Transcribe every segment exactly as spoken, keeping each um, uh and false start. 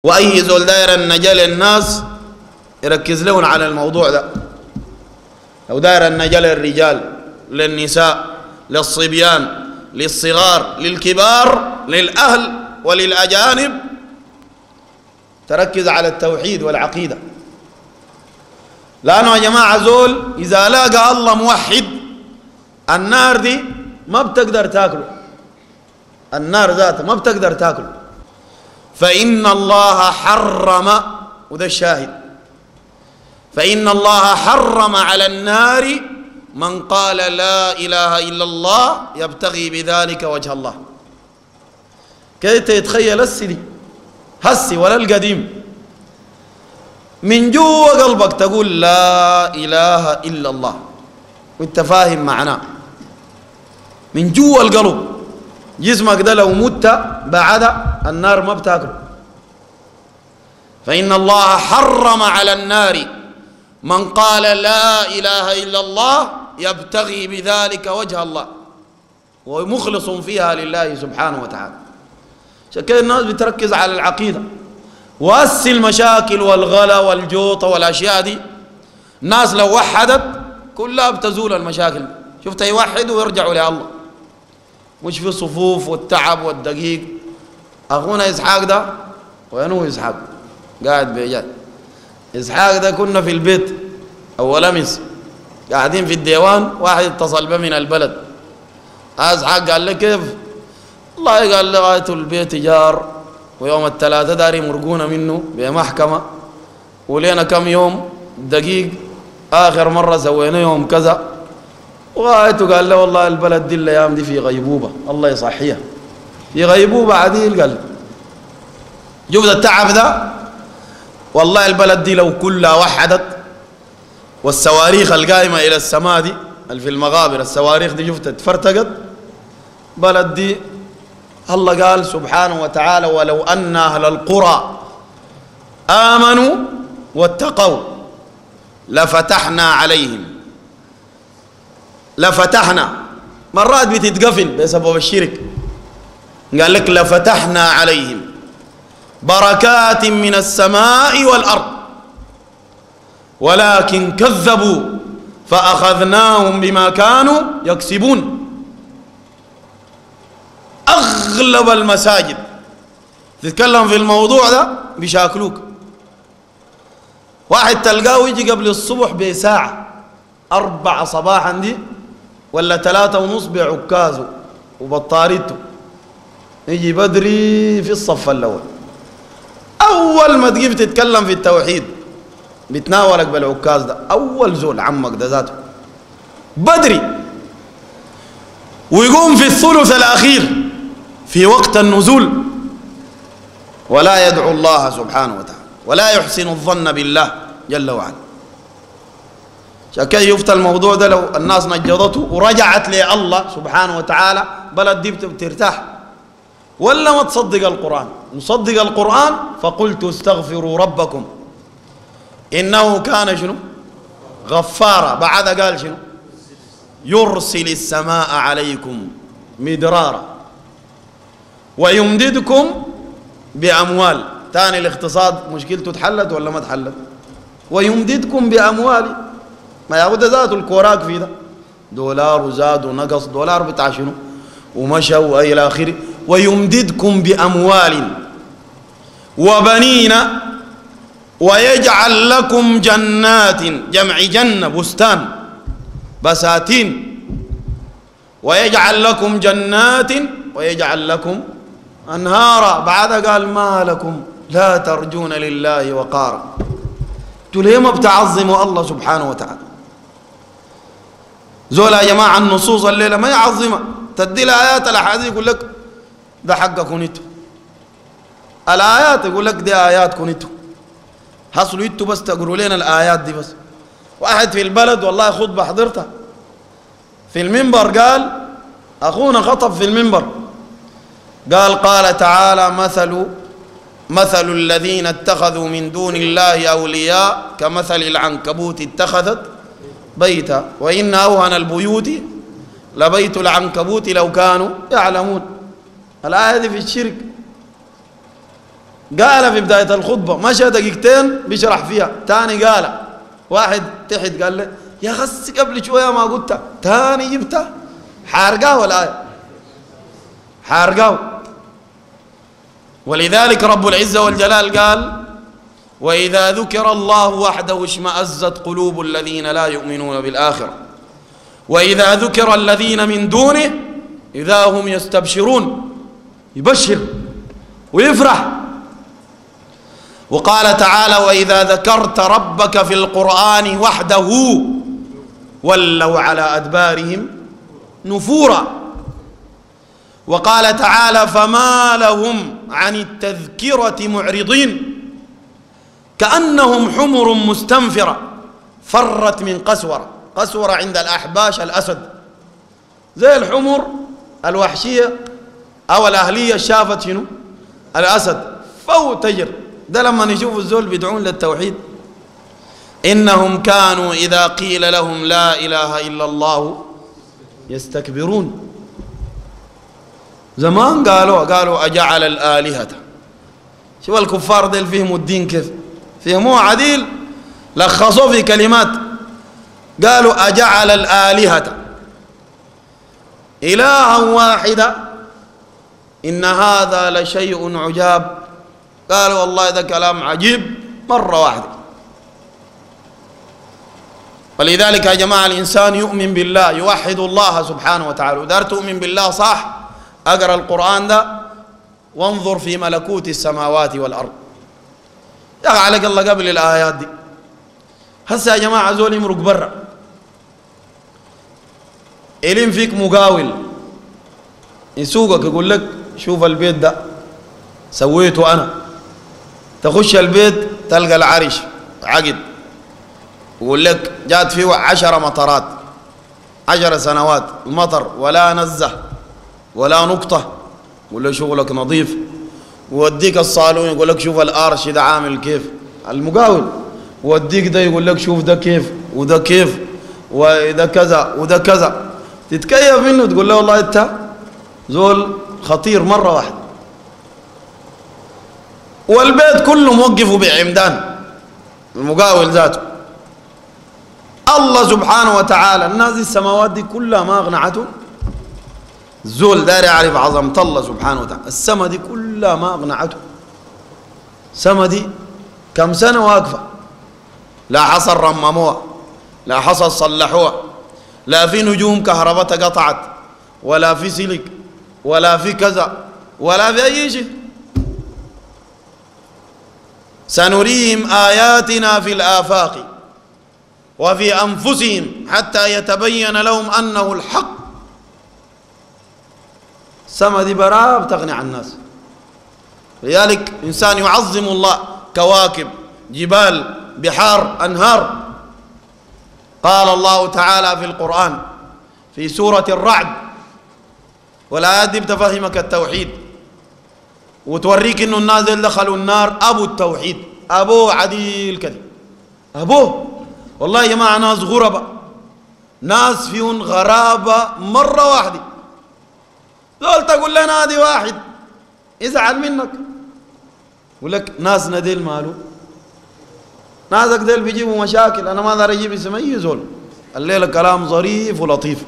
وأي زول داير النجاة للناس يركز لهم على الموضوع ده. لو داير النجاة للرجال للنساء للصبيان للصغار للكبار للأهل وللأجانب، تركز على التوحيد والعقيدة. لأنه يا جماعة زول إذا لاقى الله موحد النار دي ما بتقدر تاكله، النار ذاتها ما بتقدر تاكله. فإن الله حرم، وده الشاهد، فإن الله حرم على النار من قال لا إله إلا الله يبتغي بذلك وجه الله. كيف تتخيل السدي هسي ولا القديم من جوا قلبك تقول لا إله إلا الله وانت فاهم معناه من جوا القلب. جسمك ده لو مت بعد النار ما بتاكل. فإن الله حرم على النار من قال لا إله إلا الله يبتغي بذلك وجه الله ومخلص فيها لله سبحانه وتعالى. عشان كده الناس بتركز على العقيدة. وأس المشاكل والغلا والجوطة والأشياء دي الناس لو وحدت كلها بتزول المشاكل. شفت يوحدوا ويرجعوا لله، مش في الصفوف والتعب والدقيق. أخونا إسحاق ده وين هو إسحاق؟ قاعد بيجات. إسحاق ده كنا في البيت أول أمس قاعدين في الديوان، واحد اتصل به من البلد. إسحاق قال لي كيف؟ والله قال لي غاية البيت جار ويوم الثلاثة داري مرقونا منه بمحكمة ولينا كم يوم دقيق، آخر مرة سوينا يوم كذا. وغايته قال له والله البلد دي الأيام دي في غيبوبة، الله يصحيها في غيبوبة عديل. قال شوف ده التعب ده، والله البلد دي لو كلها وحدت والصواريخ القائمة إلى السماء دي اللي في المغابر الصواريخ دي شفت اتفرتقت بلد دي. الله قال سبحانه وتعالى ولو أن أهل القرى آمنوا واتقوا لفتحنا عليهم، لفتحنا مرات بتتقفل بسبب الشرك، قال لك لفتحنا عليهم بركات من السماء والأرض ولكن كذبوا فأخذناهم بما كانوا يكسبون. أغلب المساجد تتكلم في الموضوع ده بيشاكلوك. واحد تلقاه يجي قبل الصبح بساعة أربعة صباحا دي ولا ثلاثة ونص بعكازه وبطاريته، يجي بدري في الصف الأول. أول ما تجيب تتكلم في التوحيد بتناولك بالعكاز ده، أول زول عمك ده ذاته بدري، ويقوم في الثلث الأخير في وقت النزول ولا يدعو الله سبحانه وتعالى ولا يحسن الظن بالله جل وعلا. شكا يفتى الموضوع ده لو الناس نجضته ورجعت لله سبحانه وتعالى بلد دي بترتاح. ولا ما تصدق القرآن، نصدق القرآن فقلت استغفروا ربكم إنه كان شنو غفارا، بعد قال شنو يرسل السماء عليكم مدرارا ويمددكم بأموال. تاني الاقتصاد مشكلته اتحلت ولا ما اتحلت؟ ويمددكم بأموال، ما ياخد ذاته الكوراك في ده دولار وزاد ونقص دولار بتاع شنو ومشى وإلى آخره. ويمددكم بأموال وبنين ويجعل لكم جنات، جمع جنة بستان بساتين، ويجعل لكم جنات ويجعل لكم أنهارا. بعد قال ما لكم لا ترجون لله وقارا. انتوا ليه ما بتعظموا الله سبحانه وتعالى؟ زول يا جماعة النصوص الليلة ما يعظمها، تدي الآيات الأحاديث يقول لك ده حقكم انتوا، الآيات يقول لك دي آياتكم انتوا، حصلوا انتوا بس تقروا لنا الآيات دي بس. واحد في البلد والله خطبة حضرتها في المنبر قال، أخونا خطب في المنبر قال قال تعالى مثل مثل الذين اتخذوا من دون الله أولياء كمثل العنكبوت اتخذت بيتا وإن أوهن البيوت لبيت العنكبوت لو كانوا يعلمون. الآية دي في الشرك. قال في بداية الخطبة مشى دقيقتين بيشرح فيها، تاني قال واحد تحت قال له يا خس قبل شوية ما قلتها، تاني جبتها، حارقاه الآية حارقاه. ولذلك رب العزة والجلال قال وإذا ذكر الله وحده اشمأزت قلوب الذين لا يؤمنون بالآخرة وإذا ذكر الذين من دونه إذا هم يستبشرون، يبشر ويفرح. وقال تعالى وإذا ذكرت ربك في القرآن وحده ولوا على أدبارهم نفورا. وقال تعالى فما لهم عن التذكرة معرضين كأنهم حمر مستنفرة فرت من قسورة. قسورة عند الأحباش الأسد، زي الحمر الوحشية أو الأهلية شافت شنو الأسد فو تجر. ده لما نشوف الزول بيدعون للتوحيد إنهم كانوا إذا قيل لهم لا إله إلا الله يستكبرون. زمان قالوا قالوا أجعل الآلهة. شوف الكفار ديل فهموا الدين كيف فهموه عديل، لخصوه في كلمات قالوا أجعل الآلهة إلها واحدة إن هذا لشيء عجاب. قالوا والله ده كلام عجيب مرة واحدة. ولذلك يا جماعة الإنسان يؤمن بالله يوحد الله سبحانه وتعالى. ودار تؤمن بالله صح أقرأ القرآن ده وانظر في ملكوت السماوات والأرض. يا أخي عليك الله قبل الآيات دي. هسه يا جماعة زول يمرق برا إلين فيك مقاول يسوقك يقول لك شوف البيت ده سويته أنا، تخش البيت تلقى العرش عقد يقول لك جات فيه عشر مطرات عشر سنوات المطر ولا نزه ولا نقطة، يقول له شغلك نظيف. ووديك الصالون يقول لك شوف الارش ده عامل كيف المقاول، ووديك ده يقول لك شوف ده كيف وده كيف وده كذا وده كذا، تتكيف منه تقول له والله انت زول خطير مرة واحدة. والبيت كله موقفه بعمدان المقاول ذاته. الله سبحانه وتعالى الناس دي السماوات دي كلها ما اقنعته. الزول دار يعرف عظمة الله سبحانه وتعالى. السما دي كلها ما اقنعته. السما دي كم سنة واقفة، لا حصل رمموها لا حصل صلحوها، لا في نجوم كهربتها قطعت ولا في سلك ولا في كذا ولا في أي شيء. سنريهم آياتنا في الآفاق وفي أنفسهم حتى يتبين لهم أنه الحق. السما دي براء بتغني عن الناس. لذلك إنسان يعظم الله، كواكب جبال بحار أنهار. قال الله تعالى في القرآن في سورة الرعد، والآيات دي بتفهمك التوحيد وتوريك إنه الناس اللي دخلوا النار أبو التوحيد، أبوه عديل كده، أبوه والله يا جماعة ناس غربة، ناس فيهم غرابة مرة واحدة. دول تقول لنا هذه واحد يزعل منك، يقول لك ناسنا ديل مالو، ناسك ديل بيجيبوا مشاكل، أنا ما أقدر أجيب اسم أي زول. الليلة كلام ظريف ولطيف.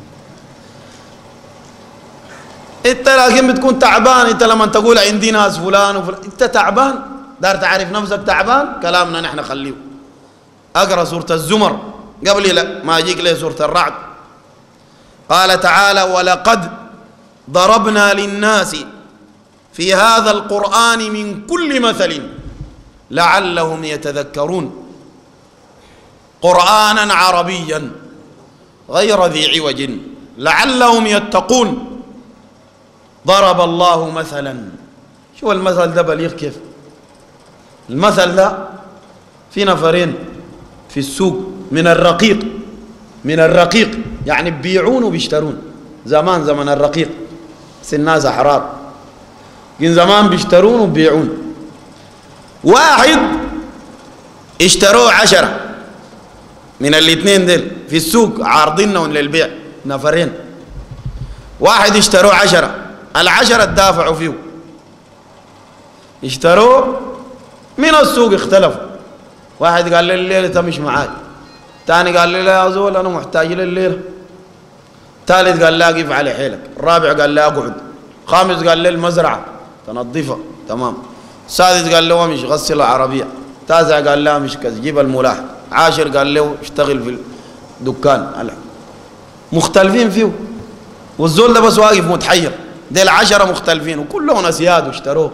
أنت لكن بتكون تعبان، أنت لما تقول عندي ناس فلان وفلان أنت تعبان، دار تعرف نفسك تعبان، كلامنا نحن خليه. أقرأ سورة الزمر قبل لا ما أجيك لي سورة الرعد. قال تعالى ولقد ضربنا للناس في هذا القرآن من كل مثل لعلهم يتذكرون قرآنا عربيا غير ذي عوج لعلهم يتقون. ضرب الله مثلا. شو المثل ده بليغ كيف؟ المثل ده في نفرين في السوق من الرقيق، من الرقيق يعني بيبيعون وبيشترون. زمان زمن الرقيق بس الناس أحرار، من زمان بيشترون وبيبيعون. واحد اشتروه عشرة من الاثنين ديل في السوق عارضينهم للبيع، نفرين. واحد اشتروه عشرة، العشرة تدافعوا فيه، اشتروه من السوق اختلفوا. واحد قال لي الليلة تمش معاي، ثاني قال لي لا يا زول أنا محتاج لليلة، ثالث قال لا قف على حيلك، الرابع قال لا أقعد، خامس قال لي المزرعة تنظفها تمام، سادس قال له مش غسل العربية، تاسع قال لا مش كذا جيب الملاح، عاشر قال له اشتغل في الدكان. مختلفين فيه، والزول ده بس واقف متحير. ديل عشرة مختلفين وكلهم أسياد واشتروه.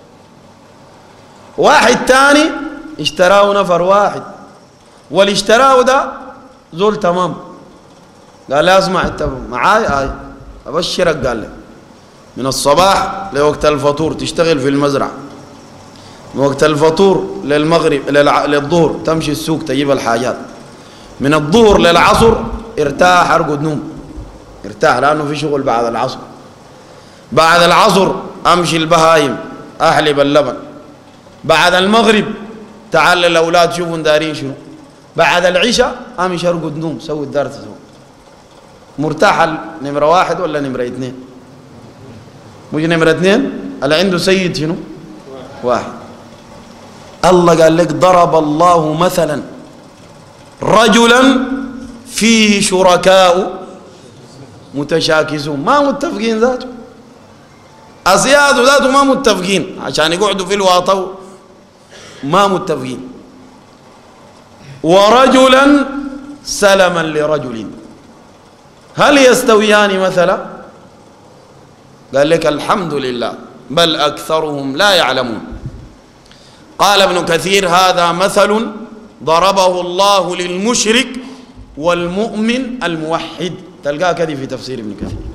واحد تاني اشتراه نفر واحد، واللي اشتراه ده زول تمام، قال لا اسمع انت معاي آي ابشرك، قال لي من الصباح لوقت الفطور تشتغل في المزرعة، من وقت الفطور للمغرب للظهر تمشي السوق تجيب الحاجات، من الظهر للعصر ارتاح ارقد نوم، ارتاح لانه في شغل بعد العصر، بعد العصر امشي البهايم احلب اللبن، بعد المغرب تعال الاولاد شوفوا دارين شنو، بعد العشاء امشي ارقد نوم سوي الدار تسوي. مرتاح نمره واحد ولا نمره اثنين؟ مش نمره اثنين اللي عنده سيد شنو؟ واحد. الله قال لك ضرب الله مثلا رجلا فيه شركاء متشاكسون، ما متفقين ذاته، أسياد ذاته ما متفقين عشان يقعدوا في الواطو، ما متفقين. ورجلا سلما لرجل هل يستويان مثلا؟ قال لك الحمد لله بل أكثرهم لا يعلمون. قال ابن كثير هذا مثل ضربه الله للمشرك والمؤمن الموحد، تلقاه كذي في تفسير ابن كثير.